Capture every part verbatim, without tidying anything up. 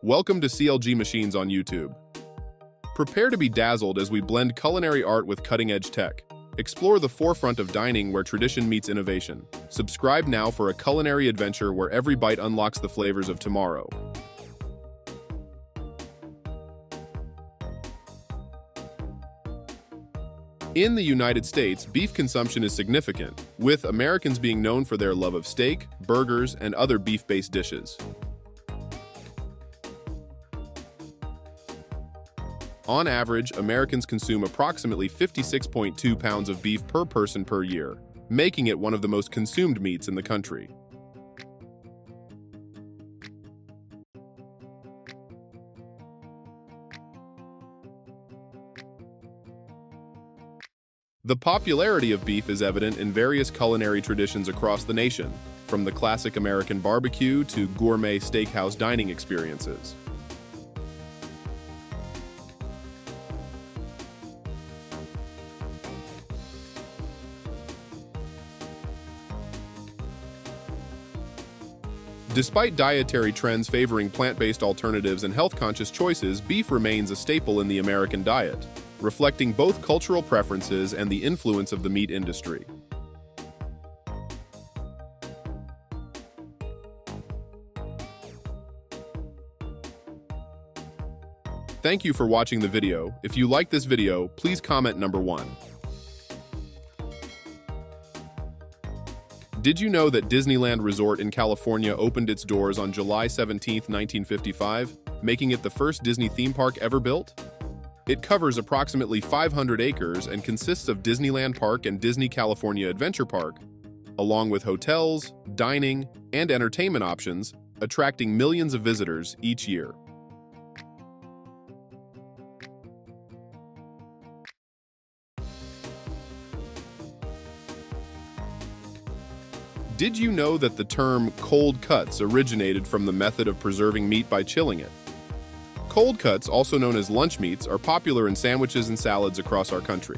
Welcome to C L G Machines on YouTube. Prepare to be dazzled as we blend culinary art with cutting-edge tech. Explore the forefront of dining where tradition meets innovation. Subscribe now for a culinary adventure where every bite unlocks the flavors of tomorrow. In the United States, beef consumption is significant, with Americans being known for their love of steak, burgers, and other beef-based dishes. On average, Americans consume approximately fifty-six point two pounds of beef per person per year, making it one of the most consumed meats in the country. The popularity of beef is evident in various culinary traditions across the nation, from the classic American barbecue to gourmet steakhouse dining experiences. Despite dietary trends favoring plant-based alternatives and health-conscious choices, beef remains a staple in the American diet, reflecting both cultural preferences and the influence of the meat industry. Thank you for watching the video. If you like this video, please comment number one. Did you know that Disneyland Resort in California opened its doors on July seventeenth, nineteen fifty-five, making it the first Disney theme park ever built? It covers approximately five hundred acres and consists of Disneyland Park and Disney California Adventure Park, along with hotels, dining, and entertainment options, attracting millions of visitors each year. Did you know that the term cold cuts originated from the method of preserving meat by chilling it? Cold cuts, also known as lunch meats, are popular in sandwiches and salads across our country.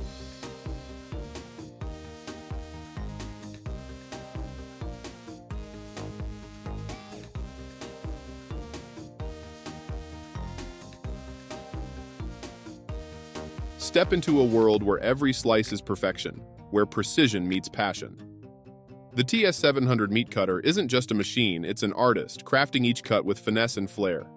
Step into a world where every slice is perfection, where precision meets passion. The T S seven hundred meat cutter isn't just a machine, it's an artist, crafting each cut with finesse and flair.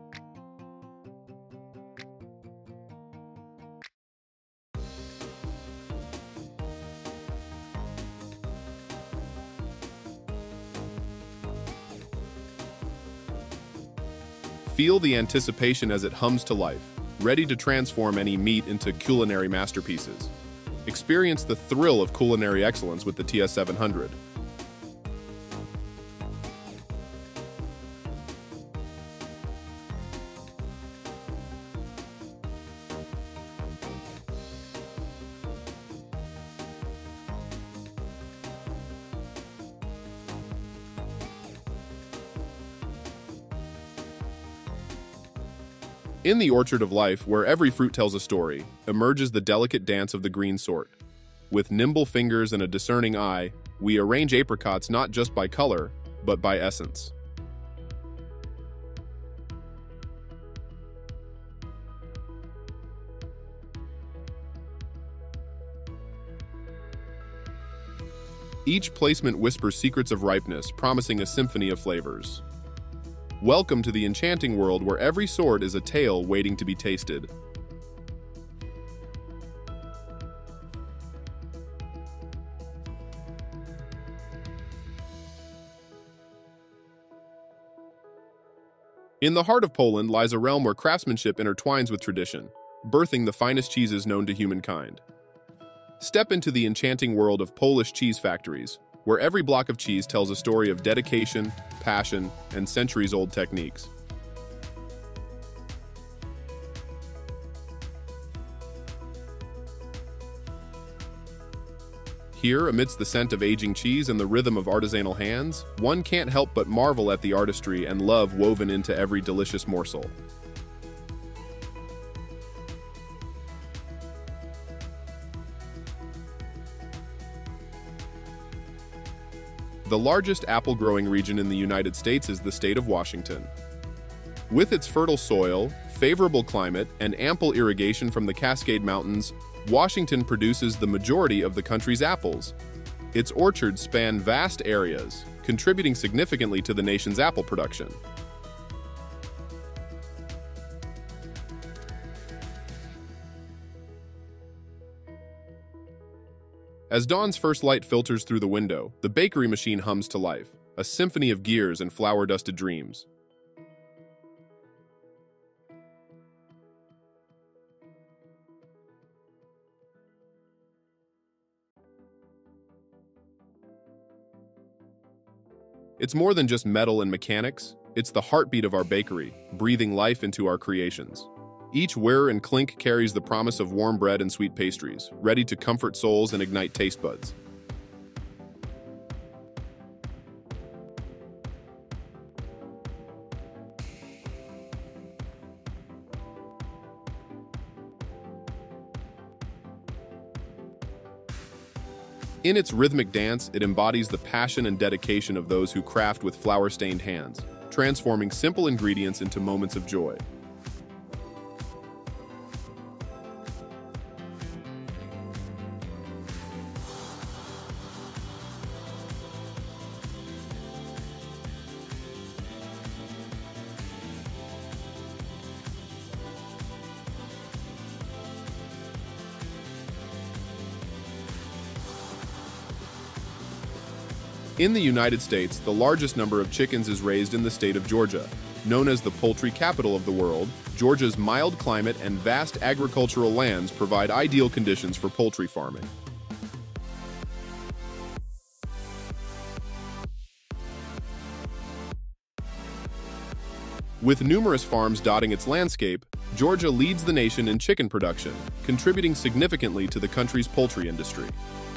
Feel the anticipation as it hums to life, ready to transform any meat into culinary masterpieces. Experience the thrill of culinary excellence with the T S seven hundred. In the orchard of life, where every fruit tells a story, emerges the delicate dance of the green sort. With nimble fingers and a discerning eye, we arrange apricots not just by color, but by essence. Each placement whispers secrets of ripeness, promising a symphony of flavors. Welcome to the enchanting world where every sort is a tale waiting to be tasted. In the heart of Poland lies a realm where craftsmanship intertwines with tradition, birthing the finest cheeses known to humankind. Step into the enchanting world of Polish cheese factories, where every block of cheese tells a story of dedication, passion, and centuries-old techniques. Here, amidst the scent of aging cheese and the rhythm of artisanal hands, one can't help but marvel at the artistry and love woven into every delicious morsel. The largest apple growing region in the United States is the state of Washington. With its fertile soil, favorable climate, and ample irrigation from the Cascade Mountains, Washington produces the majority of the country's apples. Its orchards span vast areas, contributing significantly to the nation's apple production. As dawn's first light filters through the window, the bakery machine hums to life, a symphony of gears and flour-dusted dreams. It's more than just metal and mechanics, it's the heartbeat of our bakery, breathing life into our creations. Each whir and clink carries the promise of warm bread and sweet pastries, ready to comfort souls and ignite taste buds. In its rhythmic dance, it embodies the passion and dedication of those who craft with flour-stained hands, transforming simple ingredients into moments of joy. In the United States, the largest number of chickens is raised in the state of Georgia. Known as the poultry capital of the world, Georgia's mild climate and vast agricultural lands provide ideal conditions for poultry farming. With numerous farms dotting its landscape, Georgia leads the nation in chicken production, contributing significantly to the country's poultry industry.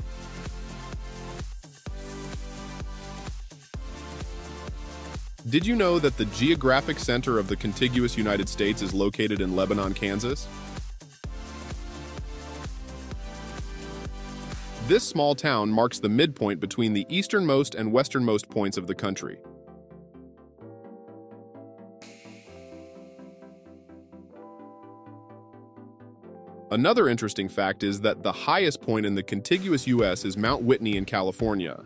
Did you know that the geographic center of the contiguous United States is located in Lebanon, Kansas? This small town marks the midpoint between the easternmost and westernmost points of the country. Another interesting fact is that the highest point in the contiguous U S is Mount Whitney in California.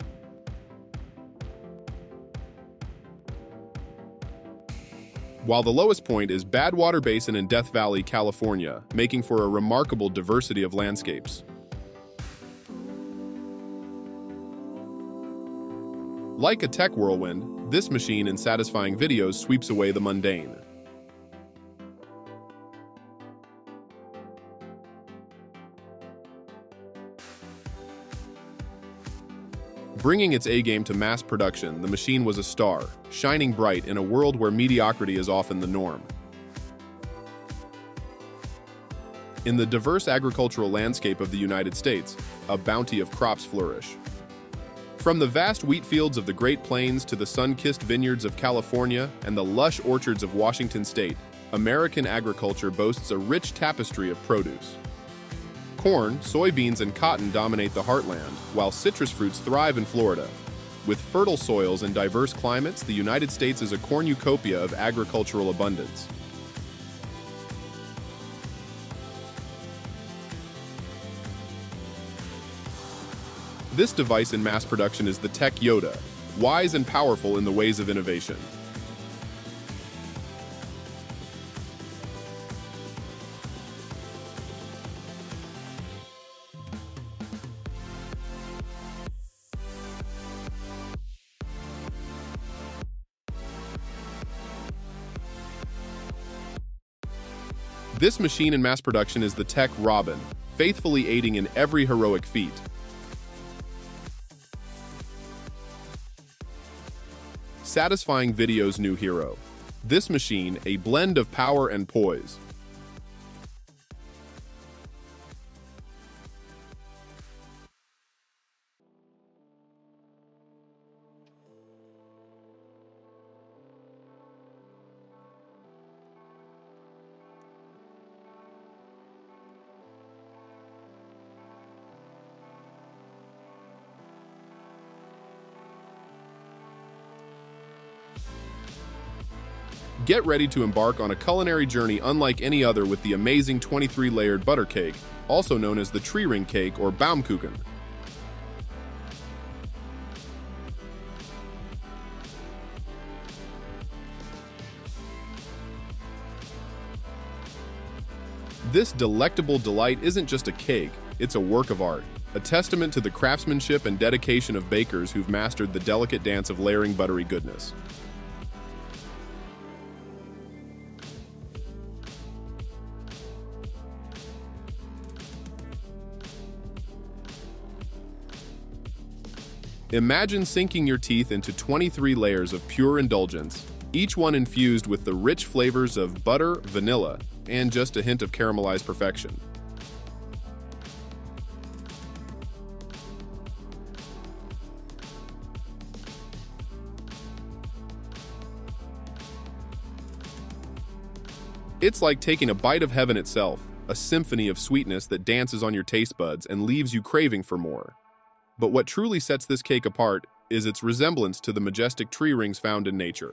While the lowest point is Badwater Basin in Death Valley, California, making for a remarkable diversity of landscapes. Like a tech whirlwind, this machine in satisfying videos sweeps away the mundane. Bringing its A-game to mass production, the machine was a star, shining bright in a world where mediocrity is often the norm. In the diverse agricultural landscape of the United States, a bounty of crops flourish. From the vast wheat fields of the Great Plains to the sun-kissed vineyards of California and the lush orchards of Washington State, American agriculture boasts a rich tapestry of produce. Corn, soybeans, and cotton dominate the heartland, while citrus fruits thrive in Florida. With fertile soils and diverse climates, the United States is a cornucopia of agricultural abundance. This device in mass production is the Tech Yoda, wise and powerful in the ways of innovation. This machine in mass production is the Tech Robin, faithfully aiding in every heroic feat. Satisfying video's new hero. This machine, a blend of power and poise. Get ready to embark on a culinary journey unlike any other with the amazing twenty-three layered butter cake, also known as the tree ring cake or Baumkuchen. This delectable delight isn't just a cake, it's a work of art, a testament to the craftsmanship and dedication of bakers who've mastered the delicate dance of layering buttery goodness. Imagine sinking your teeth into twenty-three layers of pure indulgence, each one infused with the rich flavors of butter, vanilla, and just a hint of caramelized perfection. It's like taking a bite of heaven itself, a symphony of sweetness that dances on your taste buds and leaves you craving for more. But what truly sets this cake apart is its resemblance to the majestic tree rings found in nature.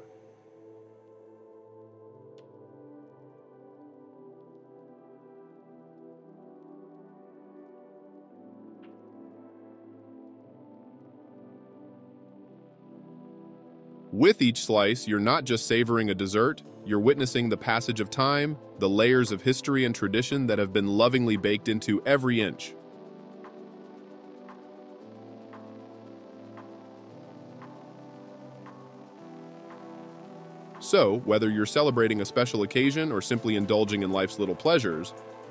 With each slice, you're not just savoring a dessert, you're witnessing the passage of time, the layers of history and tradition that have been lovingly baked into every inch. So, whether you're celebrating a special occasion or simply indulging in life's little pleasures,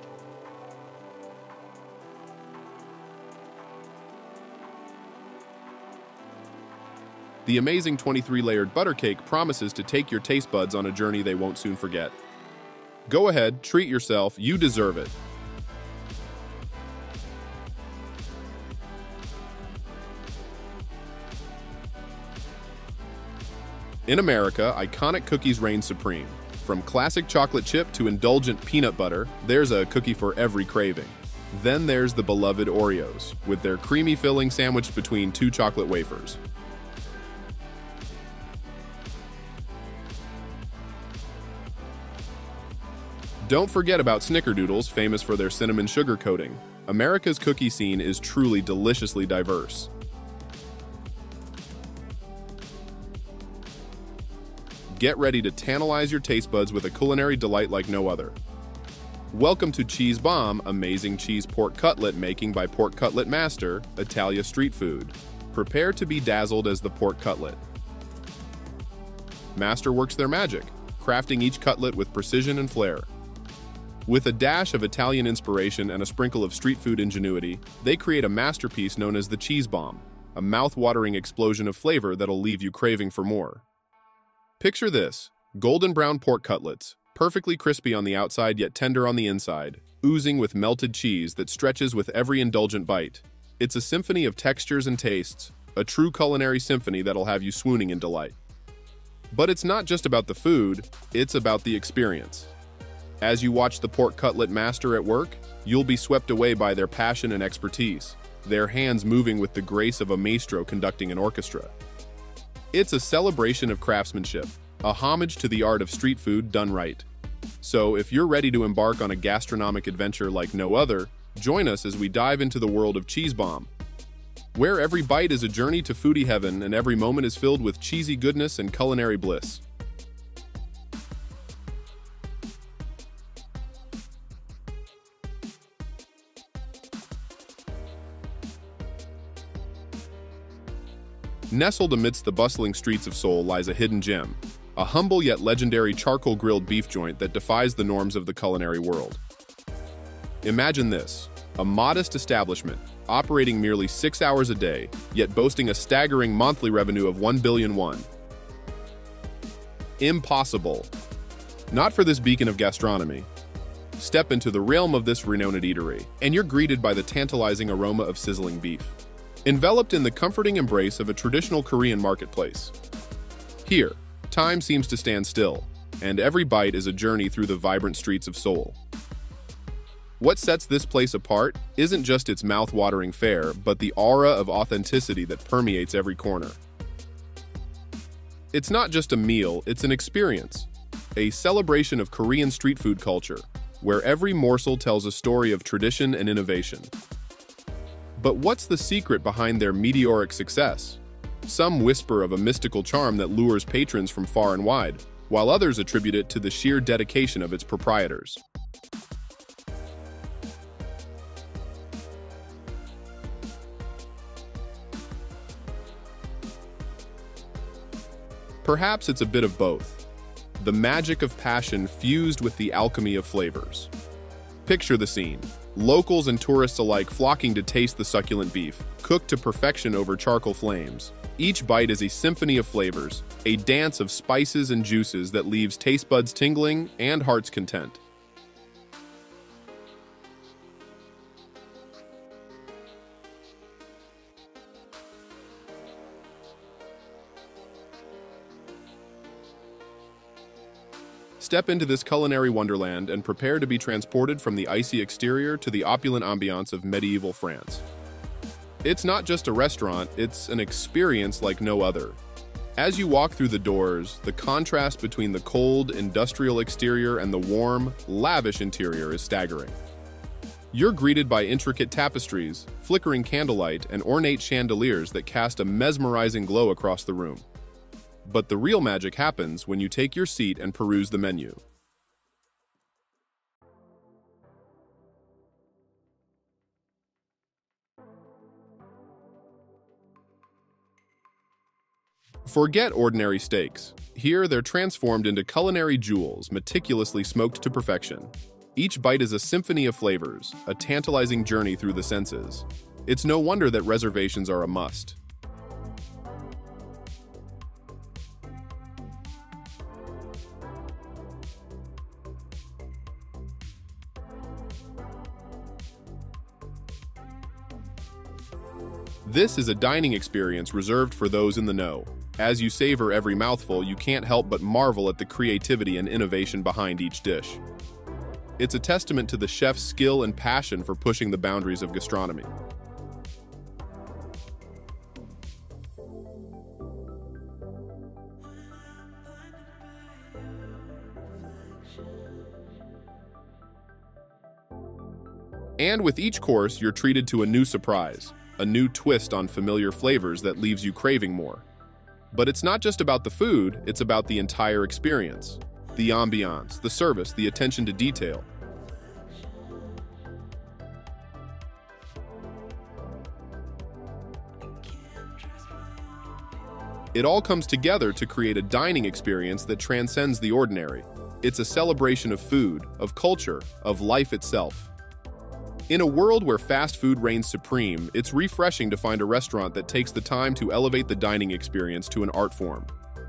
the amazing twenty-three layered butter cake promises to take your taste buds on a journey they won't soon forget. Go ahead, treat yourself, you deserve it. In America, iconic cookies reign supreme. From classic chocolate chip to indulgent peanut butter, there's a cookie for every craving. Then there's the beloved Oreos, with their creamy filling sandwiched between two chocolate wafers. Don't forget about snickerdoodles, famous for their cinnamon sugar coating. America's cookie scene is truly deliciously diverse. Get ready to tantalize your taste buds with a culinary delight like no other. Welcome to Cheese Bomb, amazing cheese pork cutlet making by Pork Cutlet Master, Italia Street Food. Prepare to be dazzled as the pork cutlet. Master works their magic, crafting each cutlet with precision and flair. With a dash of Italian inspiration and a sprinkle of street food ingenuity, they create a masterpiece known as the Cheese Bomb, a mouth-watering explosion of flavor that'll leave you craving for more. Picture this, golden brown pork cutlets, perfectly crispy on the outside yet tender on the inside, oozing with melted cheese that stretches with every indulgent bite. It's a symphony of textures and tastes, a true culinary symphony that'll have you swooning in delight. But it's not just about the food, it's about the experience. As you watch the pork cutlet master at work, you'll be swept away by their passion and expertise, their hands moving with the grace of a maestro conducting an orchestra. It's a celebration of craftsmanship, a homage to the art of street food done right. So if you're ready to embark on a gastronomic adventure like no other, join us as we dive into the world of Cheese Bomb, where every bite is a journey to foodie heaven and every moment is filled with cheesy goodness and culinary bliss. Nestled amidst the bustling streets of Seoul lies a hidden gem, a humble yet legendary charcoal-grilled beef joint that defies the norms of the culinary world. Imagine this, a modest establishment, operating merely six hours a day, yet boasting a staggering monthly revenue of one billion won. Impossible. Not for this beacon of gastronomy. Step into the realm of this renowned eatery, and you're greeted by the tantalizing aroma of sizzling beef, enveloped in the comforting embrace of a traditional Korean marketplace. Here, time seems to stand still, and every bite is a journey through the vibrant streets of Seoul. What sets this place apart isn't just its mouth-watering fare, but the aura of authenticity that permeates every corner. It's not just a meal, it's an experience. a celebration of Korean street food culture, where every morsel tells a story of tradition and innovation. But what's the secret behind their meteoric success? Some whisper of a mystical charm that lures patrons from far and wide, while others attribute it to the sheer dedication of its proprietors. Perhaps it's a bit of both. The magic of passion fused with the alchemy of flavors. Picture the scene. Locals and tourists alike flocking to taste the succulent beef, cooked to perfection over charcoal flames. Each bite is a symphony of flavors, a dance of spices and juices that leaves taste buds tingling and hearts content. Step into this culinary wonderland and prepare to be transported from the icy exterior to the opulent ambiance of medieval France. It's not just a restaurant, it's an experience like no other. As you walk through the doors, the contrast between the cold, industrial exterior and the warm, lavish interior is staggering. You're greeted by intricate tapestries, flickering candlelight, and ornate chandeliers that cast a mesmerizing glow across the room. But the real magic happens when you take your seat and peruse the menu. Forget ordinary steaks. Here, they're transformed into culinary jewels, meticulously smoked to perfection. Each bite is a symphony of flavors, a tantalizing journey through the senses. It's no wonder that reservations are a must. This is a dining experience reserved for those in the know. As you savor every mouthful, you can't help but marvel at the creativity and innovation behind each dish. It's a testament to the chef's skill and passion for pushing the boundaries of gastronomy. And with each course, you're treated to a new surprise, a new twist on familiar flavors that leaves you craving more. But it's not just about the food, it's about the entire experience. The ambiance, the service, the attention to detail. It all comes together to create a dining experience that transcends the ordinary. It's a celebration of food, of culture, of life itself. In a world where fast food reigns supreme, it's refreshing to find a restaurant that takes the time to elevate the dining experience to an art form.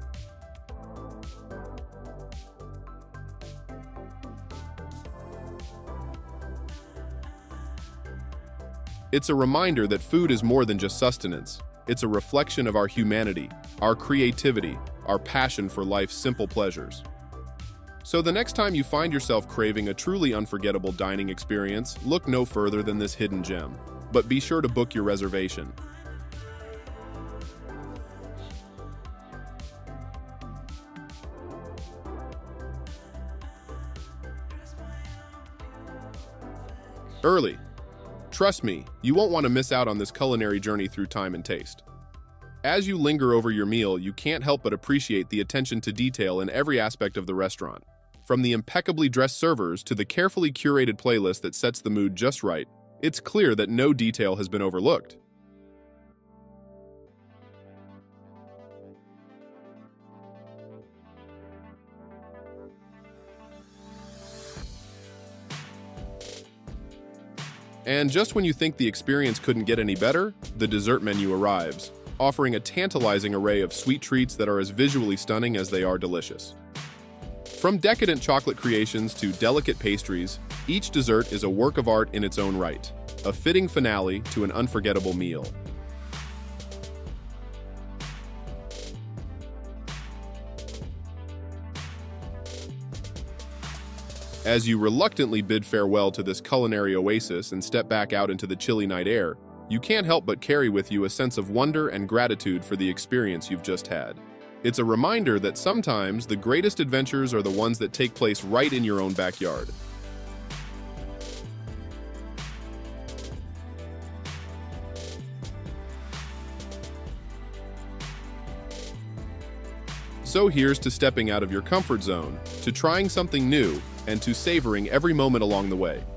It's a reminder that food is more than just sustenance. It's a reflection of our humanity, our creativity, our passion for life's simple pleasures. So the next time you find yourself craving a truly unforgettable dining experience, look no further than this hidden gem. But be sure to book your reservation. Early. Trust me, you won't want to miss out on this culinary journey through time and taste. As you linger over your meal, you can't help but appreciate the attention to detail in every aspect of the restaurant. From the impeccably dressed servers to the carefully curated playlist that sets the mood just right, it's clear that no detail has been overlooked. And just when you think the experience couldn't get any better, the dessert menu arrives, offering a tantalizing array of sweet treats that are as visually stunning as they are delicious. From decadent chocolate creations to delicate pastries, each dessert is a work of art in its own right, a fitting finale to an unforgettable meal. As you reluctantly bid farewell to this culinary oasis and step back out into the chilly night air, you can't help but carry with you a sense of wonder and gratitude for the experience you've just had. It's a reminder that sometimes the greatest adventures are the ones that take place right in your own backyard. So here's to stepping out of your comfort zone, to trying something new, and to savoring every moment along the way.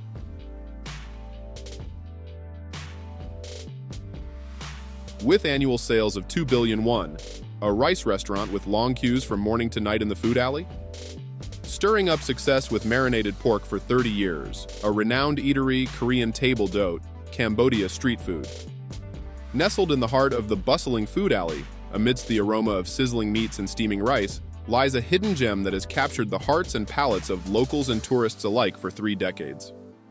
With annual sales of two billion won, a rice restaurant with long queues from morning to night in the food alley? Stirring up success with marinated pork for thirty years, a renowned eatery, Korean table d'hote, Cambodia street food. Nestled in the heart of the bustling food alley, amidst the aroma of sizzling meats and steaming rice, lies a hidden gem that has captured the hearts and palates of locals and tourists alike for three decades.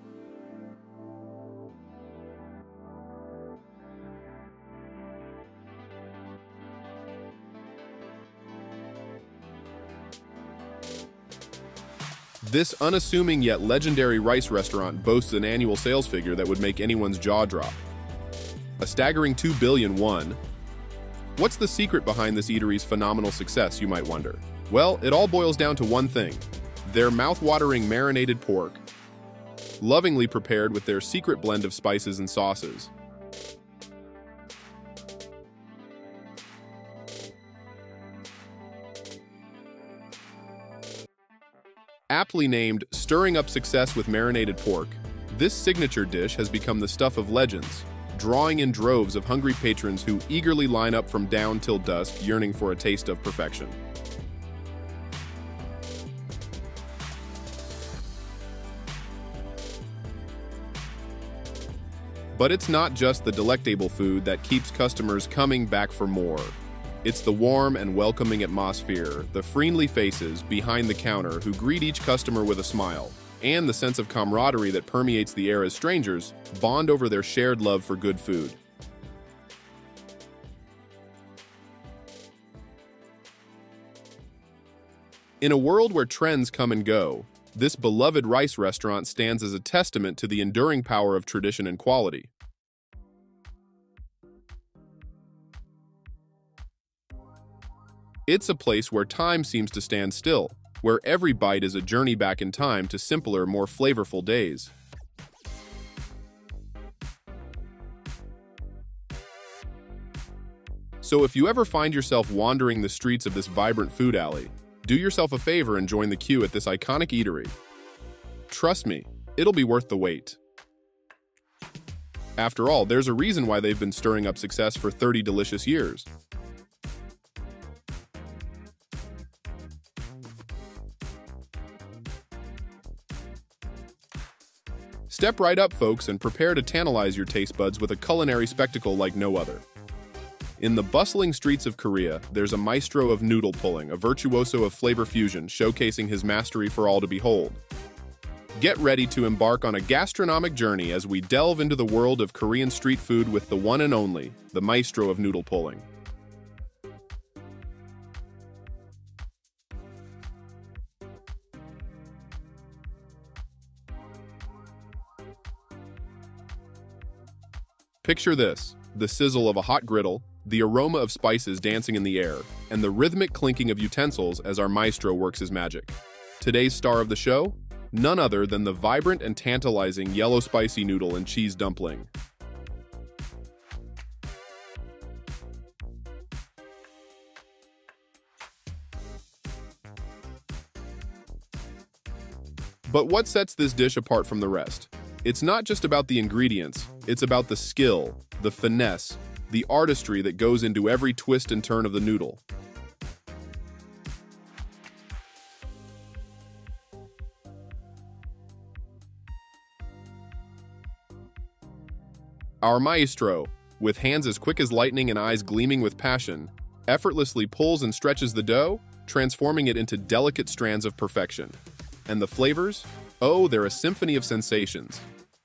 This unassuming yet legendary rice restaurant boasts an annual sales figure that would make anyone's jaw drop. A staggering two billion won. What's the secret behind this eatery's phenomenal success, you might wonder? Well, it all boils down to one thing: their mouth-watering marinated pork, lovingly prepared with their secret blend of spices and sauces. Aptly named "Stirring Up Success with Marinated Pork," this signature dish has become the stuff of legends, drawing in droves of hungry patrons who eagerly line up from dawn till dusk, yearning for a taste of perfection. But it's not just the delectable food that keeps customers coming back for more. It's the warm and welcoming atmosphere, the friendly faces behind the counter who greet each customer with a smile, and the sense of camaraderie that permeates the air as strangers bond over their shared love for good food. In a world where trends come and go, this beloved rice restaurant stands as a testament to the enduring power of tradition and quality. It's a place where time seems to stand still, where every bite is a journey back in time to simpler, more flavorful days. So if you ever find yourself wandering the streets of this vibrant food alley, do yourself a favor and join the queue at this iconic eatery. Trust me, it'll be worth the wait. After all, there's a reason why they've been stirring up success for thirty delicious years. Step right up, folks, and prepare to tantalize your taste buds with a culinary spectacle like no other. In the bustling streets of Korea, there's a maestro of noodle pulling, a virtuoso of flavor fusion, showcasing his mastery for all to behold. Get ready to embark on a gastronomic journey as we delve into the world of Korean street food with the one and only, the maestro of noodle pulling. Picture this: the sizzle of a hot griddle, the aroma of spices dancing in the air, and the rhythmic clinking of utensils as our maestro works his magic. Today's star of the show? None other than the vibrant and tantalizing yellow spicy noodle and cheese dumpling. But what sets this dish apart from the rest? It's not just about the ingredients, it's about the skill, the finesse, the artistry that goes into every twist and turn of the noodle. Our maestro, with hands as quick as lightning and eyes gleaming with passion, effortlessly pulls and stretches the dough, transforming it into delicate strands of perfection. And the flavors? Oh, they're a symphony of sensations.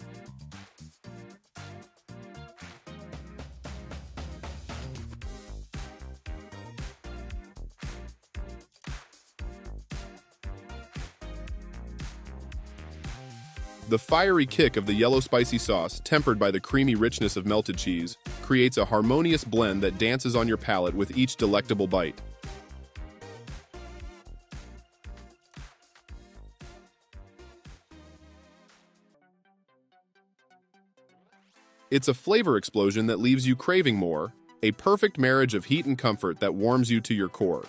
The fiery kick of the yellow spicy sauce, tempered by the creamy richness of melted cheese, creates a harmonious blend that dances on your palate with each delectable bite. It's a flavor explosion that leaves you craving more, a perfect marriage of heat and comfort that warms you to your core.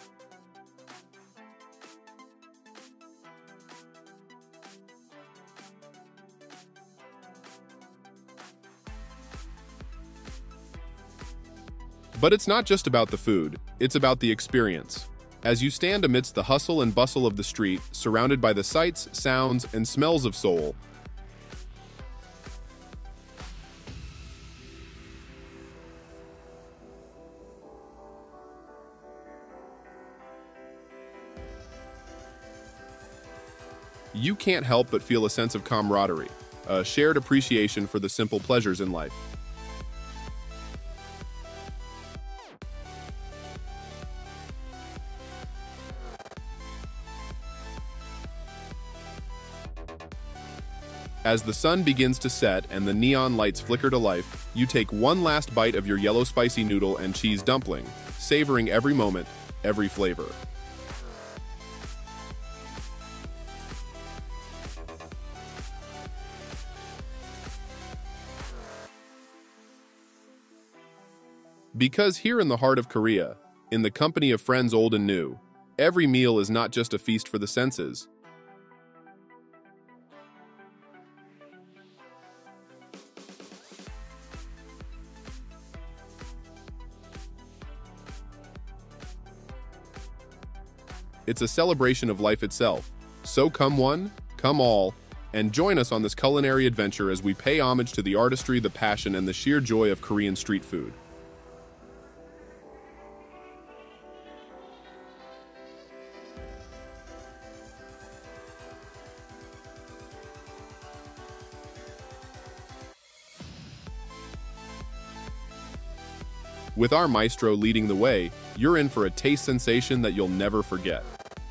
But it's not just about the food, it's about the experience. As you stand amidst the hustle and bustle of the street, surrounded by the sights, sounds, and smells of Seoul, you can't help but feel a sense of camaraderie, a shared appreciation for the simple pleasures in life. As the sun begins to set and the neon lights flicker to life, you take one last bite of your yellow spicy noodle and cheese dumpling, savoring every moment, every flavor. Because here in the heart of Korea, in the company of friends old and new, every meal is not just a feast for the senses. It's a celebration of life itself. So come one, come all, and join us on this culinary adventure as we pay homage to the artistry, the passion, and the sheer joy of Korean street food. With our maestro leading the way, you're in for a taste sensation that you'll never forget.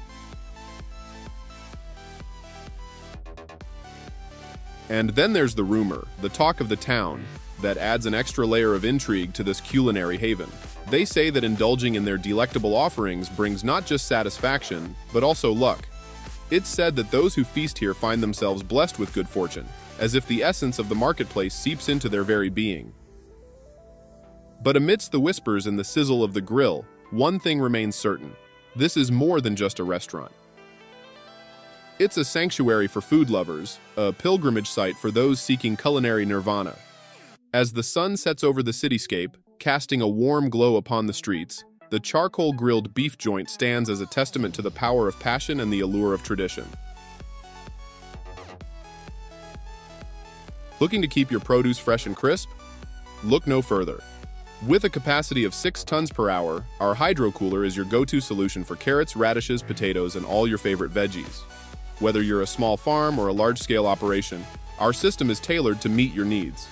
And then there's the rumor, the talk of the town, that adds an extra layer of intrigue to this culinary haven. They say that indulging in their delectable offerings brings not just satisfaction, but also luck. It's said that those who feast here find themselves blessed with good fortune, as if the essence of the marketplace seeps into their very being. But amidst the whispers and the sizzle of the grill, one thing remains certain. This is more than just a restaurant. It's a sanctuary for food lovers, a pilgrimage site for those seeking culinary nirvana. As the sun sets over the cityscape, casting a warm glow upon the streets, the charcoal-grilled beef joint stands as a testament to the power of passion and the allure of tradition. Looking to keep your produce fresh and crisp? Look no further. With a capacity of six tons per hour, our hydro cooler is your go-to solution for carrots, radishes, potatoes, and all your favorite veggies. Whether you're a small farm or a large-scale operation, our system is tailored to meet your needs.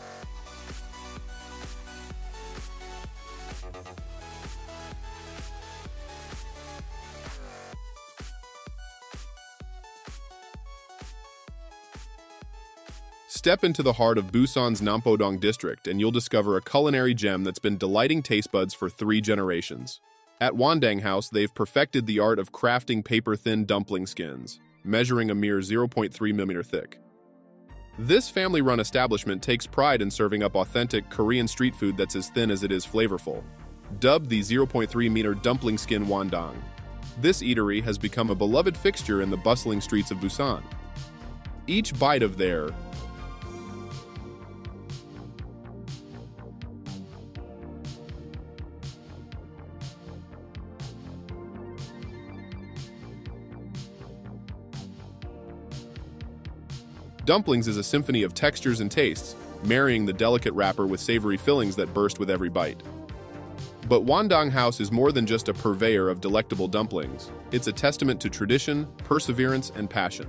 Step into the heart of Busan's Nampodong district and you'll discover a culinary gem that's been delighting taste buds for three generations. At Wandang House, they've perfected the art of crafting paper-thin dumpling skins, measuring a mere zero point three millimeters thick. This family-run establishment takes pride in serving up authentic Korean street food that's as thin as it is flavorful. Dubbed the zero point three meter dumpling skin Wandang, this eatery has become a beloved fixture in the bustling streets of Busan. Each bite of their dumplings is a symphony of textures and tastes, marrying the delicate wrapper with savory fillings that burst with every bite. But Wandang House is more than just a purveyor of delectable dumplings. It's a testament to tradition, perseverance, and passion.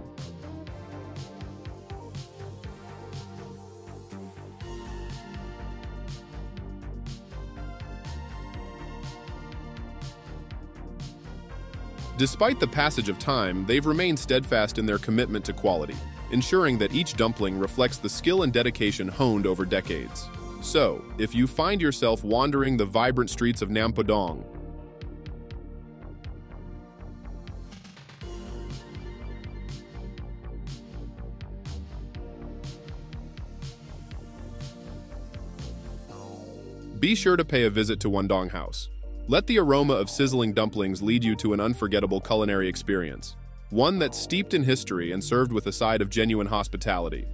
Despite the passage of time, they've remained steadfast in their commitment to quality, ensuring that each dumpling reflects the skill and dedication honed over decades. So, if you find yourself wandering the vibrant streets of Nampodong, Be sure to pay a visit to Wandong House. Let the aroma of sizzling dumplings lead you to an unforgettable culinary experience, one that's steeped in history and served with a side of genuine hospitality.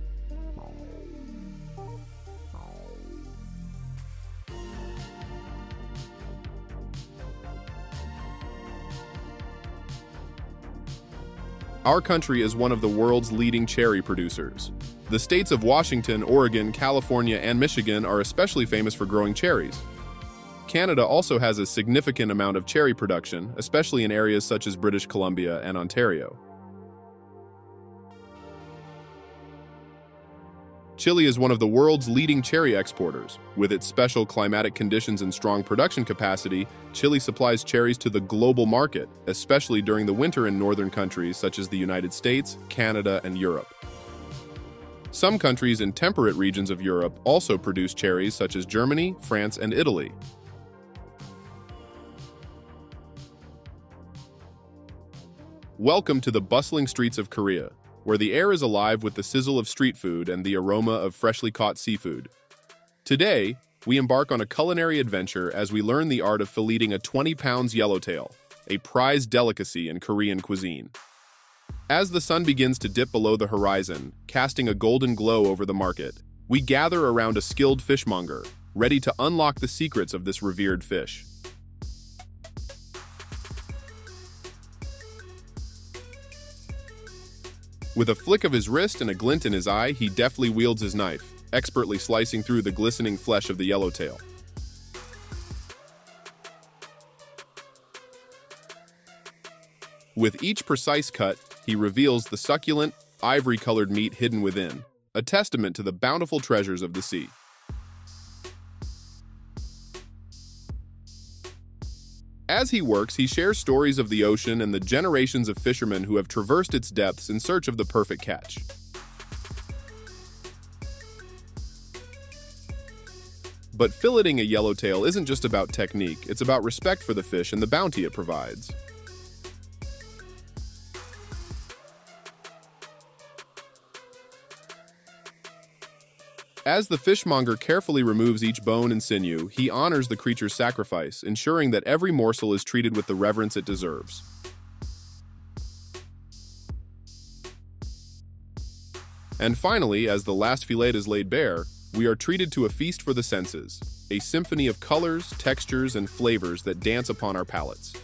Our country is one of the world's leading cherry producers. The states of Washington, Oregon, California, and Michigan are especially famous for growing cherries. Canada also has a significant amount of cherry production, especially in areas such as British Columbia and Ontario. Chile is one of the world's leading cherry exporters. With its special climatic conditions and strong production capacity, Chile supplies cherries to the global market, especially during the winter in northern countries such as the United States, Canada, and Europe. Some countries in temperate regions of Europe also produce cherries such as Germany, France, and Italy. Welcome to the bustling streets of Korea, where the air is alive with the sizzle of street food and the aroma of freshly caught seafood. Today, we embark on a culinary adventure as we learn the art of filleting a twenty pounds yellowtail, a prized delicacy in Korean cuisine. As the sun begins to dip below the horizon, casting a golden glow over the market, we gather around a skilled fishmonger, ready to unlock the secrets of this revered fish. With a flick of his wrist and a glint in his eye, he deftly wields his knife, expertly slicing through the glistening flesh of the yellowtail. With each precise cut, he reveals the succulent, ivory-colored meat hidden within, a testament to the bountiful treasures of the sea. As he works, he shares stories of the ocean and the generations of fishermen who have traversed its depths in search of the perfect catch. But filleting a yellowtail isn't just about technique, it's about respect for the fish and the bounty it provides. As the fishmonger carefully removes each bone and sinew, he honors the creature's sacrifice, ensuring that every morsel is treated with the reverence it deserves. And finally, as the last fillet is laid bare, we are treated to a feast for the senses, a symphony of colors, textures, and flavors that dance upon our palates.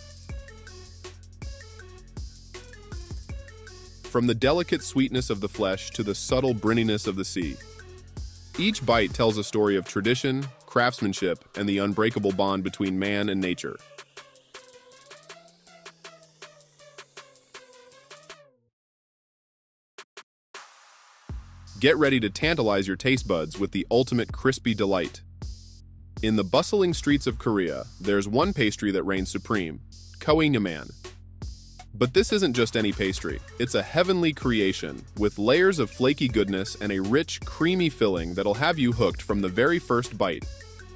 From the delicate sweetness of the flesh to the subtle brininess of the sea, each bite tells a story of tradition, craftsmanship, and the unbreakable bond between man and nature. Get ready to tantalize your taste buds with the ultimate crispy delight. In the bustling streets of Korea, there's one pastry that reigns supreme, chorning. But this isn't just any pastry. It's a heavenly creation with layers of flaky goodness and a rich, creamy filling that'll have you hooked from the very first bite.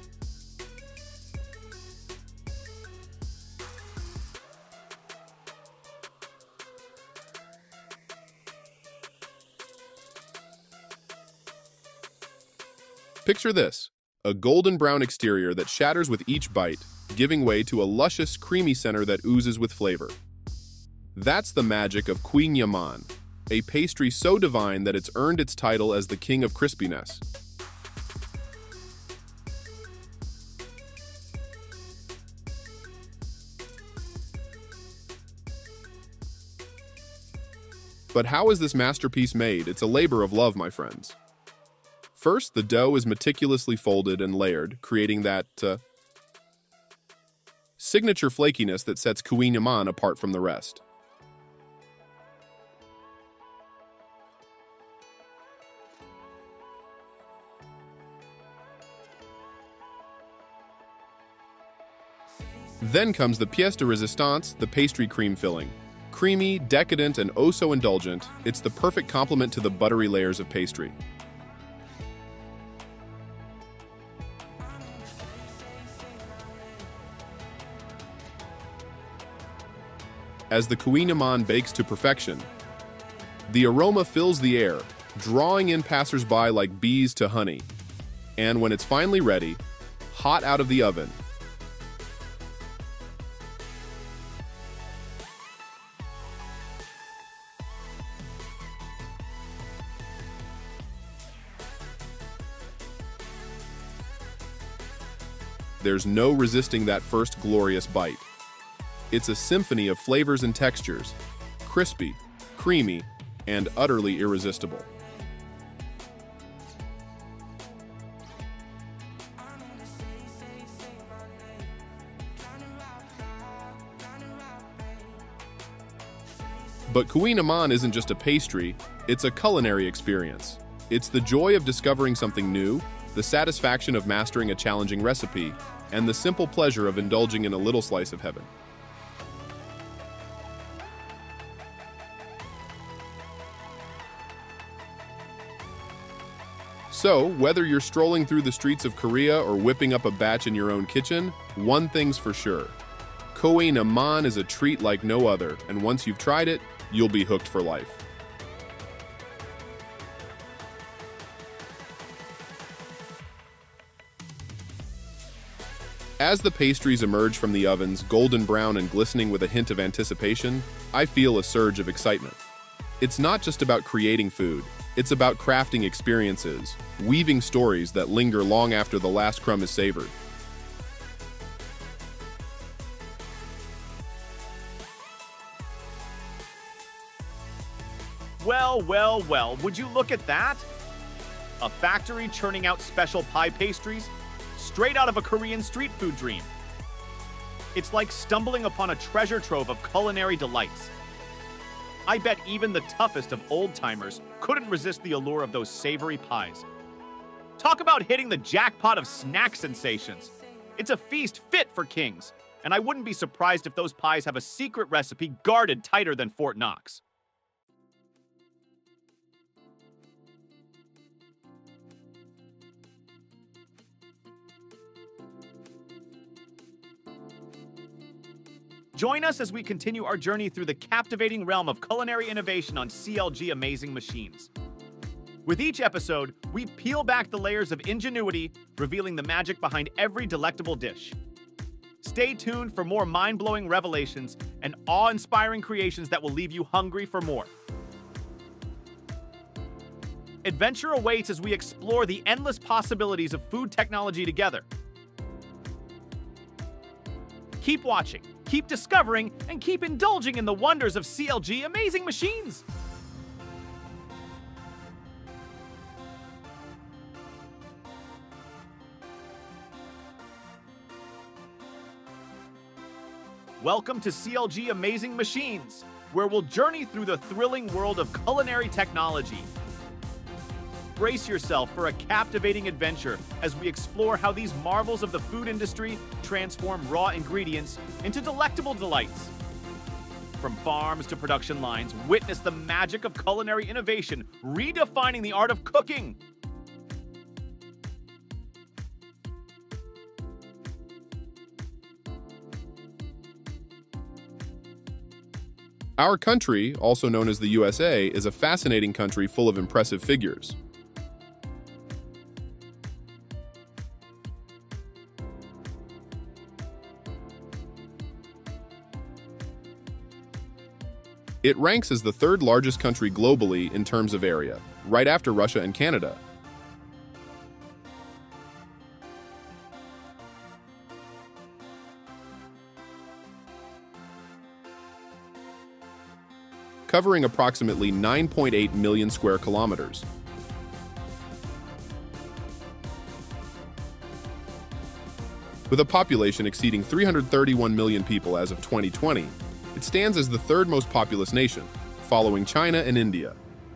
Picture this, a golden brown exterior that shatters with each bite, giving way to a luscious, creamy center that oozes with flavor. That's the magic of clgmachines, a pastry so divine that it's earned its title as the king of crispiness. But how is this masterpiece made? It's a labor of love, my friends. First, the dough is meticulously folded and layered, creating that uh, signature flakiness that sets clgmachines apart from the rest. Then comes the pièce de résistance, the pastry cream filling. Creamy, decadent, and oh so indulgent, it's the perfect complement to the buttery layers of pastry. As the clgmachines bakes to perfection, the aroma fills the air, drawing in passers-by like bees to honey. And when it's finally ready, hot out of the oven. There's no resisting that first glorious bite. It's a symphony of flavors and textures, crispy, creamy, and utterly irresistible. But Kouign Amann isn't just a pastry, it's a culinary experience. It's the joy of discovering something new, the satisfaction of mastering a challenging recipe, and the simple pleasure of indulging in a little slice of heaven. So, whether you're strolling through the streets of Korea or whipping up a batch in your own kitchen, one thing's for sure. Kouign Amann is a treat like no other, and once you've tried it, you'll be hooked for life. As the pastries emerge from the ovens, golden brown and glistening with a hint of anticipation, I feel a surge of excitement. It's not just about creating food, it's about crafting experiences, weaving stories that linger long after the last crumb is savored. Well, well, well, would you look at that? A factory churning out special pie pastries? Straight out of a Korean street food dream. It's like stumbling upon a treasure trove of culinary delights. I bet even the toughest of old-timers couldn't resist the allure of those savory pies. Talk about hitting the jackpot of snack sensations. It's a feast fit for kings, and I wouldn't be surprised if those pies have a secret recipe guarded tighter than Fort Knox. Join us as we continue our journey through the captivating realm of culinary innovation on C L G Amazing Machines. With each episode, we peel back the layers of ingenuity, revealing the magic behind every delectable dish. Stay tuned for more mind-blowing revelations and awe-inspiring creations that will leave you hungry for more. Adventure awaits as we explore the endless possibilities of food technology together. Keep watching, keep discovering, and keep indulging in the wonders of C L G Amazing Machines! Welcome to C L G Amazing Machines, where we'll journey through the thrilling world of culinary technology. Brace yourself for a captivating adventure as we explore how these marvels of the food industry transform raw ingredients into delectable delights. From farms to production lines, witness the magic of culinary innovation, redefining the art of cooking. Our country, also known as the U S A, is a fascinating country full of impressive figures. It ranks as the third largest country globally in terms of area, right after Russia and Canada. Covering approximately nine point eight million square kilometers. With a population exceeding three hundred thirty-one million people as of twenty twenty, it stands as the third most populous nation, following China and India.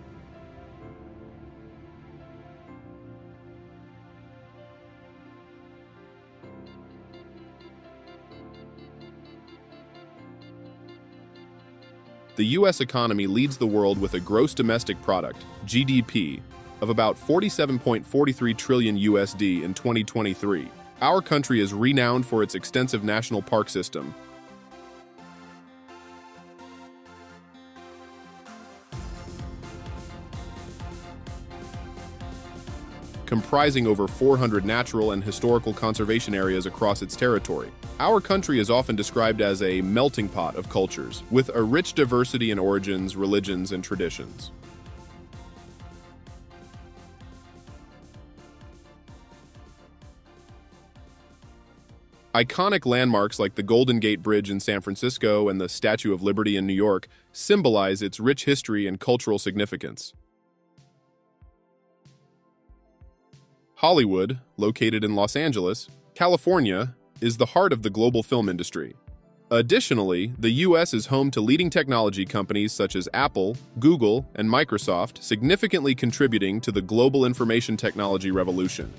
The U S economy leads the world with a gross domestic product, G D P, of about forty-seven point four three trillion U S D in twenty twenty-three. Our country is renowned for its extensive national park system, comprising over four hundred natural and historical conservation areas across its territory. Our country is often described as a melting pot of cultures, with a rich diversity in origins, religions, and traditions. Iconic landmarks like the Golden Gate Bridge in San Francisco and the Statue of Liberty in New York symbolize its rich history and cultural significance. Hollywood, located in Los Angeles, California, is the heart of the global film industry. Additionally, the U S is home to leading technology companies such as Apple, Google, and Microsoft, significantly contributing to the global information technology revolution.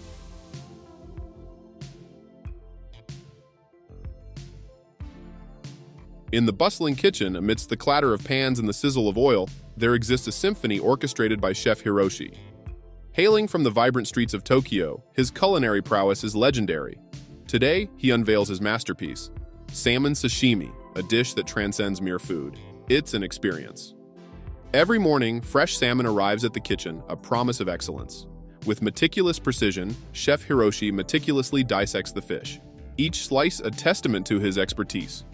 In the bustling kitchen, amidst the clatter of pans and the sizzle of oil, there exists a symphony orchestrated by Chef Hiroshi. Hailing from the vibrant streets of Tokyo, his culinary prowess is legendary. Today, he unveils his masterpiece, salmon sashimi, a dish that transcends mere food. It's an experience. Every morning, fresh salmon arrives at the kitchen, a promise of excellence. With meticulous precision, Chef Hiroshi meticulously dissects the fish, each slice a testament to his expertise.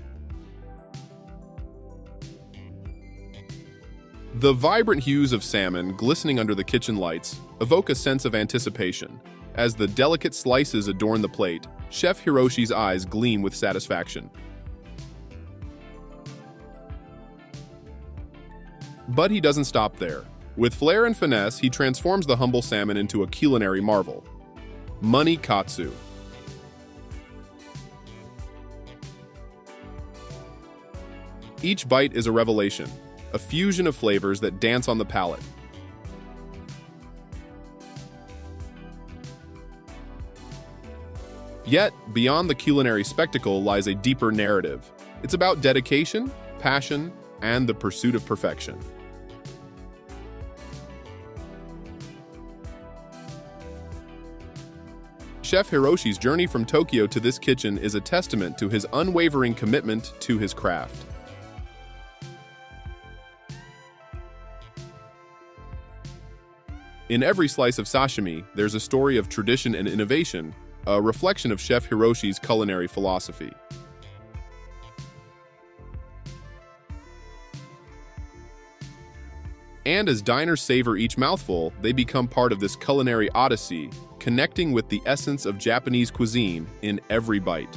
The vibrant hues of salmon glistening under the kitchen lights evoke a sense of anticipation. As the delicate slices adorn the plate, Chef Hiroshi's eyes gleam with satisfaction. But he doesn't stop there. With flair and finesse, he transforms the humble salmon into a culinary marvel. Mani katsu. Each bite is a revelation, a fusion of flavors that dance on the palate. Yet, beyond the culinary spectacle lies a deeper narrative. It's about dedication, passion, and the pursuit of perfection. Chef Hiroshi's journey from Tokyo to this kitchen is a testament to his unwavering commitment to his craft. In every slice of sashimi, there's a story of tradition and innovation, a reflection of Chef Hiroshi's culinary philosophy. And as diners savor each mouthful, they become part of this culinary odyssey, connecting with the essence of Japanese cuisine in every bite.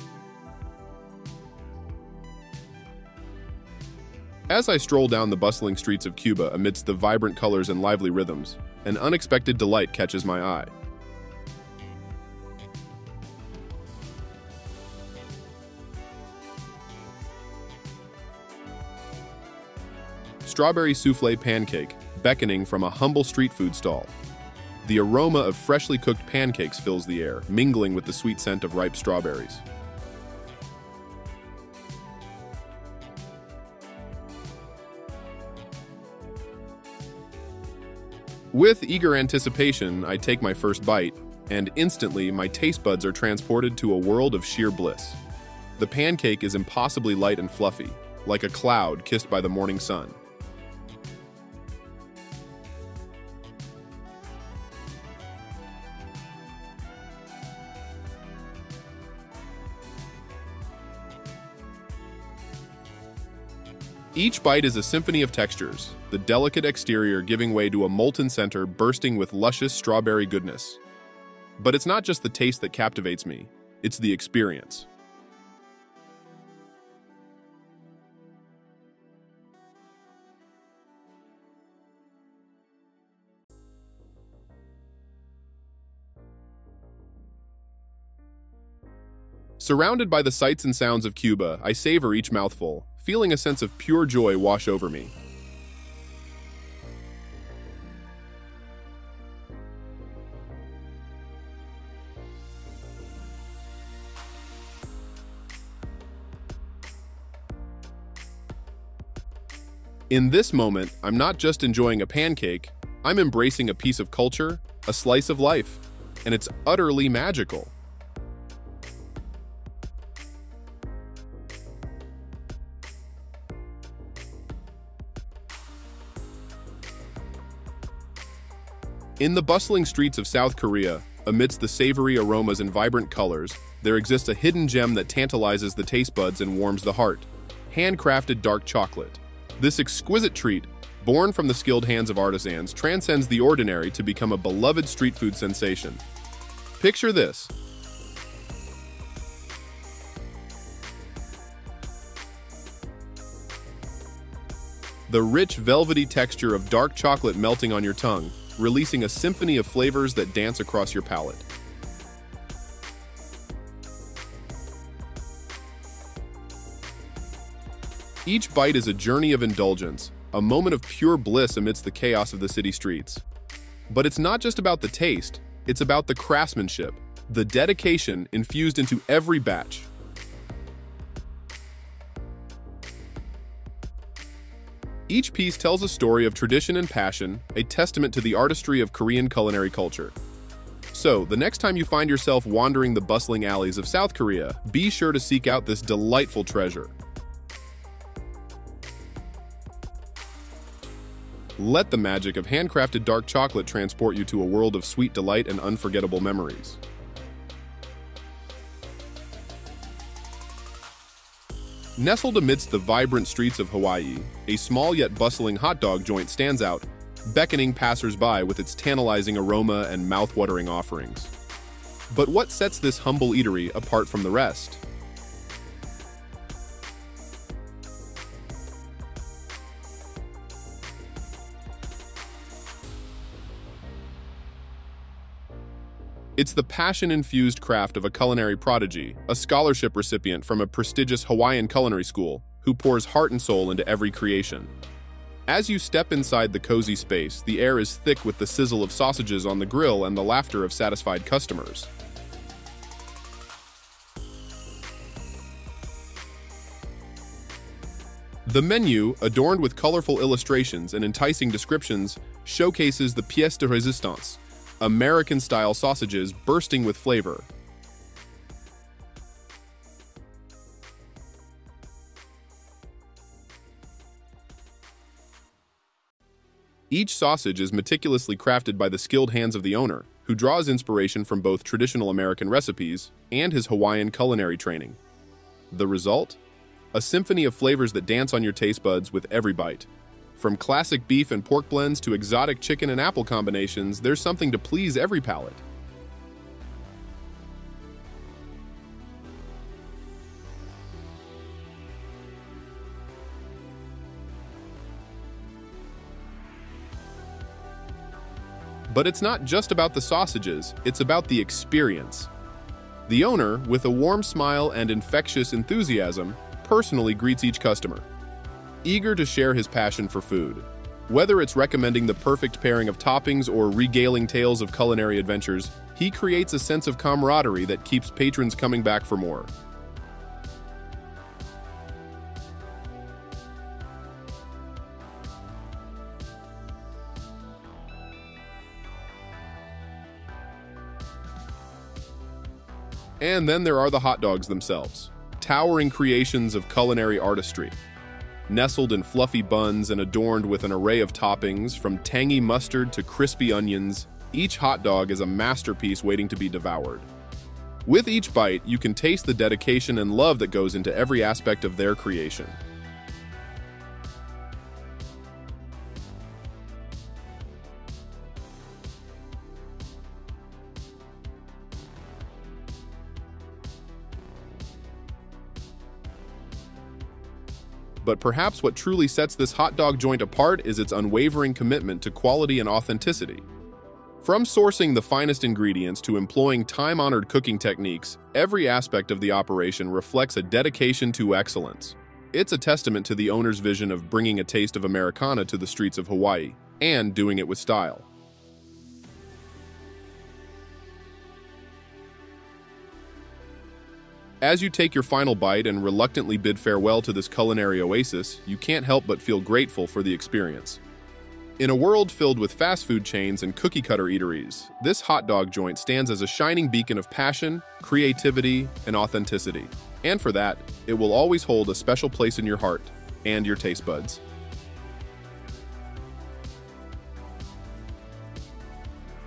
As I stroll down the bustling streets of Cuba amidst the vibrant colors and lively rhythms, an unexpected delight catches my eye. Strawberry soufflé pancake, beckoning from a humble street food stall. The aroma of freshly cooked pancakes fills the air, mingling with the sweet scent of ripe strawberries. With eager anticipation, I take my first bite, and instantly my taste buds are transported to a world of sheer bliss. The pancake is impossibly light and fluffy, like a cloud kissed by the morning sun. Each bite is a symphony of textures, the delicate exterior giving way to a molten center bursting with luscious strawberry goodness. But it's not just the taste that captivates me, it's the experience. Surrounded by the sights and sounds of Cuba, I savor each mouthful, feeling a sense of pure joy wash over me. In this moment, I'm not just enjoying a pancake, I'm embracing a piece of culture, a slice of life, and it's utterly magical. In the bustling streets of South Korea, amidst the savory aromas and vibrant colors, there exists a hidden gem that tantalizes the taste buds and warms the heart: handcrafted dark chocolate. This exquisite treat, born from the skilled hands of artisans, transcends the ordinary to become a beloved street food sensation. Picture this. The rich, velvety texture of dark chocolate melting on your tongue, releasing a symphony of flavors that dance across your palate. Each bite is a journey of indulgence, a moment of pure bliss amidst the chaos of the city streets. But it's not just about the taste, it's about the craftsmanship, the dedication infused into every batch. Each piece tells a story of tradition and passion, a testament to the artistry of Korean culinary culture. So, the next time you find yourself wandering the bustling alleys of South Korea, be sure to seek out this delightful treasure. Let the magic of handcrafted dark chocolate transport you to a world of sweet delight and unforgettable memories. Nestled amidst the vibrant streets of Hawaii, a small yet bustling hot dog joint stands out, beckoning passers-by with its tantalizing aroma and mouth-watering offerings. But what sets this humble eatery apart from the rest? It's the passion-infused craft of a culinary prodigy, a scholarship recipient from a prestigious Hawaiian culinary school, who pours heart and soul into every creation. As you step inside the cozy space, the air is thick with the sizzle of sausages on the grill and the laughter of satisfied customers. The menu, adorned with colorful illustrations and enticing descriptions, showcases the pièce de résistance, American-style sausages bursting with flavor. Each sausage is meticulously crafted by the skilled hands of the owner, who draws inspiration from both traditional American recipes and his Hawaiian culinary training. The result? A symphony of flavors that dance on your taste buds with every bite. From classic beef and pork blends to exotic chicken and apple combinations, there's something to please every palate. But it's not just about the sausages, it's about the experience. The owner, with a warm smile and infectious enthusiasm, personally greets each customer, eager to share his passion for food. Whether it's recommending the perfect pairing of toppings or regaling tales of culinary adventures, he creates a sense of camaraderie that keeps patrons coming back for more. And then there are the hot dogs themselves, towering creations of culinary artistry. Nestled in fluffy buns and adorned with an array of toppings, from tangy mustard to crispy onions, each hot dog is a masterpiece waiting to be devoured. With each bite, you can taste the dedication and love that goes into every aspect of their creation. But perhaps what truly sets this hot dog joint apart is its unwavering commitment to quality and authenticity. From sourcing the finest ingredients to employing time-honored cooking techniques, every aspect of the operation reflects a dedication to excellence. It's a testament to the owner's vision of bringing a taste of Americana to the streets of Hawaii, and doing it with style. As you take your final bite and reluctantly bid farewell to this culinary oasis, you can't help but feel grateful for the experience. In a world filled with fast food chains and cookie-cutter eateries, this hot dog joint stands as a shining beacon of passion, creativity, and authenticity. And for that, it will always hold a special place in your heart and your taste buds.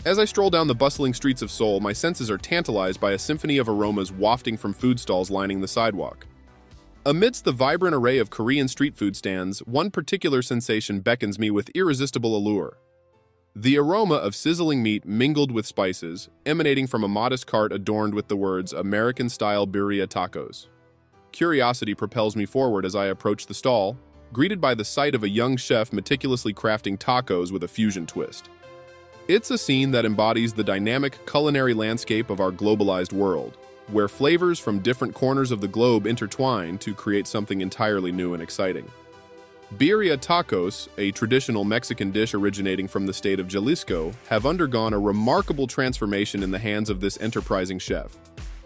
As I stroll down the bustling streets of Seoul, my senses are tantalized by a symphony of aromas wafting from food stalls lining the sidewalk. Amidst the vibrant array of Korean street food stands, one particular sensation beckons me with irresistible allure. The aroma of sizzling meat mingled with spices, emanating from a modest cart adorned with the words American-style birria tacos. Curiosity propels me forward as I approach the stall, greeted by the sight of a young chef meticulously crafting tacos with a fusion twist. It's a scene that embodies the dynamic culinary landscape of our globalized world, where flavors from different corners of the globe intertwine to create something entirely new and exciting. Birria tacos, a traditional Mexican dish originating from the state of Jalisco, have undergone a remarkable transformation in the hands of this enterprising chef.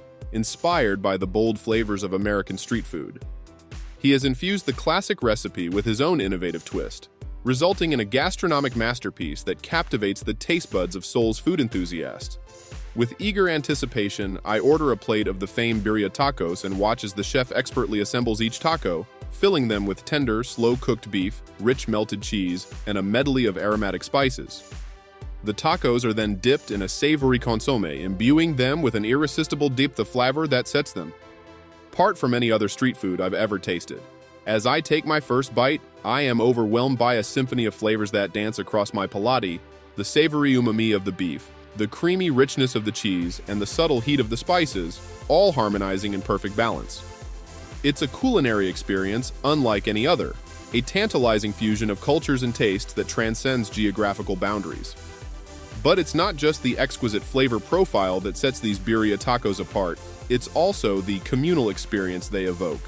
Inspired by the bold flavors of American street food, he has infused the classic recipe with his own innovative twist, resulting in a gastronomic masterpiece that captivates the taste buds of Seoul's food enthusiasts. With eager anticipation, I order a plate of the famed birria tacos and watch as the chef expertly assembles each taco, filling them with tender, slow-cooked beef, rich melted cheese, and a medley of aromatic spices. The tacos are then dipped in a savory consomme, imbuing them with an irresistible depth of flavor that sets them apart from any other street food I've ever tasted. As I take my first bite, I am overwhelmed by a symphony of flavors that dance across my palate: the savory umami of the beef, the creamy richness of the cheese, and the subtle heat of the spices, all harmonizing in perfect balance. It's a culinary experience unlike any other, a tantalizing fusion of cultures and tastes that transcends geographical boundaries. But it's not just the exquisite flavor profile that sets these birria tacos apart, it's also the communal experience they evoke.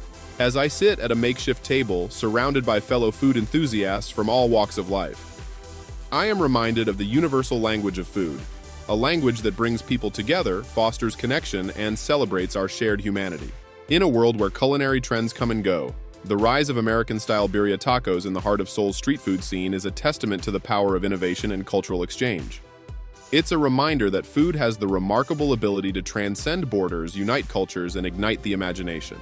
As I sit at a makeshift table surrounded by fellow food enthusiasts from all walks of life, I am reminded of the universal language of food, a language that brings people together, fosters connection, and celebrates our shared humanity. In a world where culinary trends come and go, the rise of American-style birria tacos in the heart of Seoul's street food scene is a testament to the power of innovation and cultural exchange. It's a reminder that food has the remarkable ability to transcend borders, unite cultures, and ignite the imagination.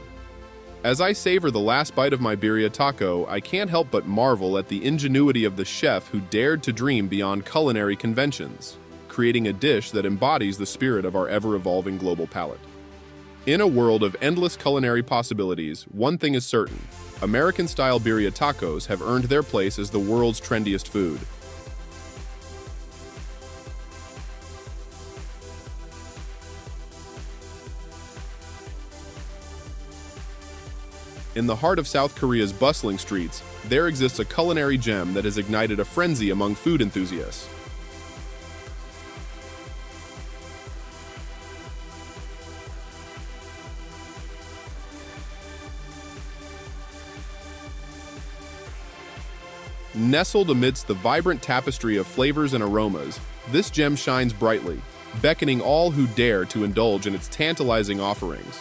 As I savor the last bite of my birria taco, I can't help but marvel at the ingenuity of the chef who dared to dream beyond culinary conventions, creating a dish that embodies the spirit of our ever-evolving global palate. In a world of endless culinary possibilities, one thing is certain: American-style birria tacos have earned their place as the world's trendiest food. In the heart of South Korea's bustling streets, there exists a culinary gem that has ignited a frenzy among food enthusiasts. Nestled amidst the vibrant tapestry of flavors and aromas, this gem shines brightly, beckoning all who dare to indulge in its tantalizing offerings.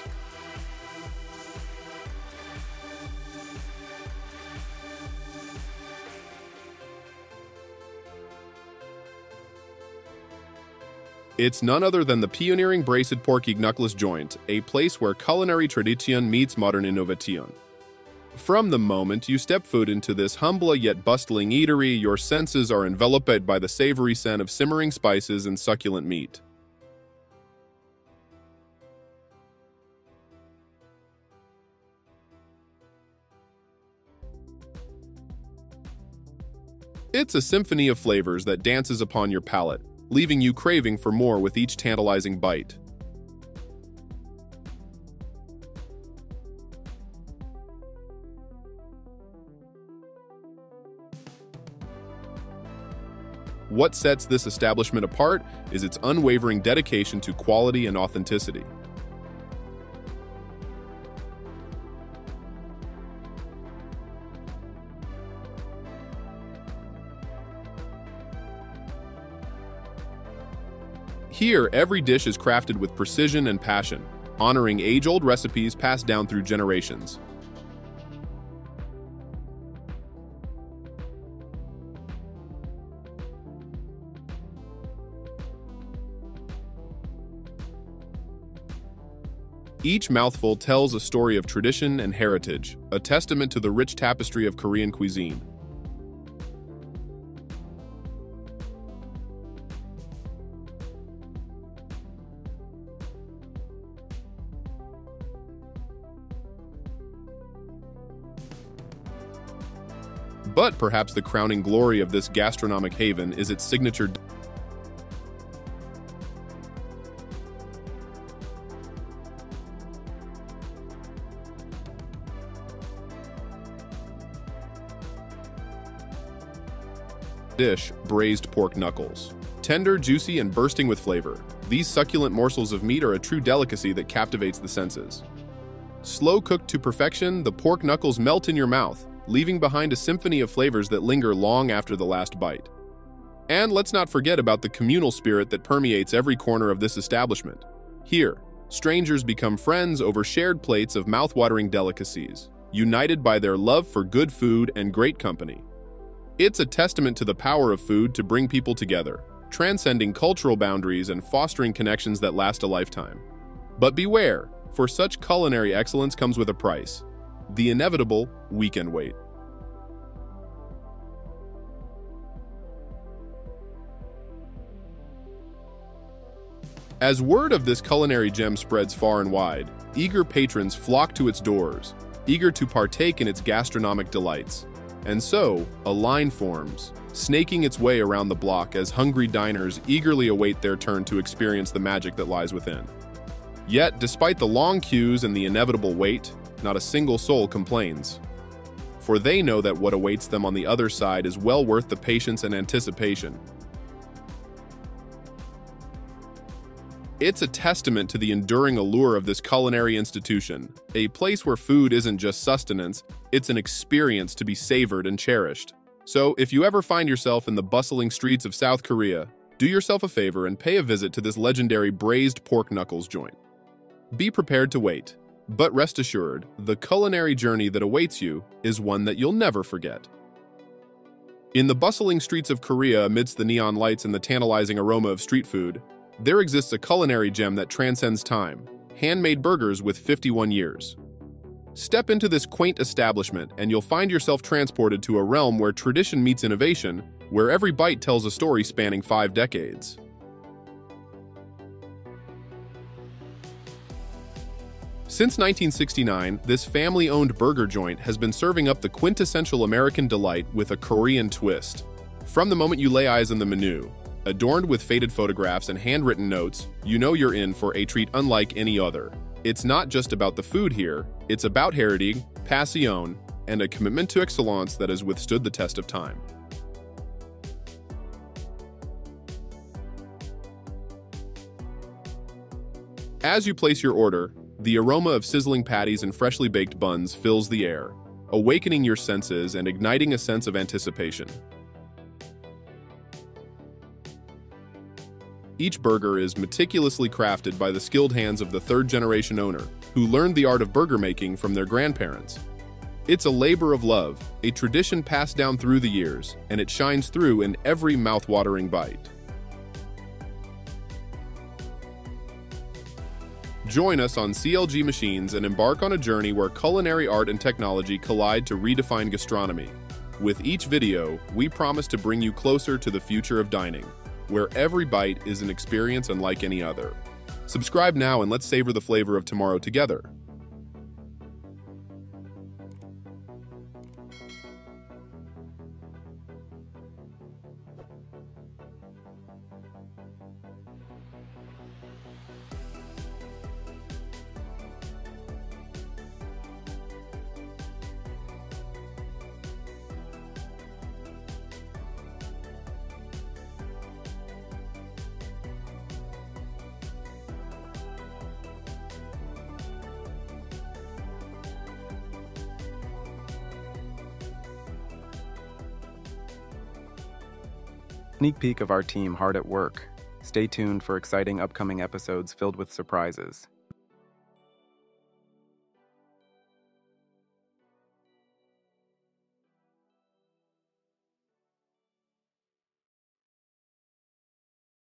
It's none other than the pioneering braised pork knuckles joint, a place where culinary tradition meets modern innovation. From the moment you step foot into this humble yet bustling eatery, your senses are enveloped by the savory scent of simmering spices and succulent meat. It's a symphony of flavors that dances upon your palate, leaving you craving for more with each tantalizing bite. What sets this establishment apart is its unwavering dedication to quality and authenticity. Here, every dish is crafted with precision and passion, honoring age-old recipes passed down through generations. Each mouthful tells a story of tradition and heritage, a testament to the rich tapestry of Korean cuisine. But perhaps the crowning glory of this gastronomic haven is its signature dish, braised pork knuckles. Tender, juicy, and bursting with flavor, these succulent morsels of meat are a true delicacy that captivates the senses. Slow cooked to perfection, the pork knuckles melt in your mouth, leaving behind a symphony of flavors that linger long after the last bite. And let's not forget about the communal spirit that permeates every corner of this establishment. Here, strangers become friends over shared plates of mouth-watering delicacies, united by their love for good food and great company. It's a testament to the power of food to bring people together, transcending cultural boundaries and fostering connections that last a lifetime. But beware, for such culinary excellence comes with a price: the inevitable weekend wait. As word of this culinary gem spreads far and wide, eager patrons flock to its doors, eager to partake in its gastronomic delights. And so, a line forms, snaking its way around the block as hungry diners eagerly await their turn to experience the magic that lies within. Yet, despite the long queues and the inevitable wait, not a single soul complains. For they know that what awaits them on the other side is well worth the patience and anticipation. It's a testament to the enduring allure of this culinary institution, a place where food isn't just sustenance, it's an experience to be savored and cherished. So, if you ever find yourself in the bustling streets of South Korea, do yourself a favor and pay a visit to this legendary braised pork knuckles joint. Be prepared to wait, but rest assured, the culinary journey that awaits you is one that you'll never forget. In the bustling streets of Korea, amidst the neon lights and the tantalizing aroma of street food, there exists a culinary gem that transcends time: handmade burgers with fifty-one years. Step into this quaint establishment and you'll find yourself transported to a realm where tradition meets innovation, where every bite tells a story spanning five decades. Since nineteen sixty-nine, this family-owned burger joint has been serving up the quintessential American delight with a Korean twist. From the moment you lay eyes on the menu, adorned with faded photographs and handwritten notes, you know you're in for a treat unlike any other. It's not just about the food here, it's about heritage, passion, and a commitment to excellence that has withstood the test of time. As you place your order, the aroma of sizzling patties and freshly baked buns fills the air, awakening your senses and igniting a sense of anticipation. Each burger is meticulously crafted by the skilled hands of the third-generation owner, who learned the art of burger making from their grandparents. It's a labor of love, a tradition passed down through the years, and it shines through in every mouth-watering bite. Join us on clgmachines and embark on a journey where culinary art and technology collide to redefine gastronomy. With each video, we promise to bring you closer to the future of dining, where every bite is an experience unlike any other. Subscribe now and let's savor the flavor of tomorrow together. Sneak peek of our team hard at work. Stay tuned for exciting upcoming episodes filled with surprises.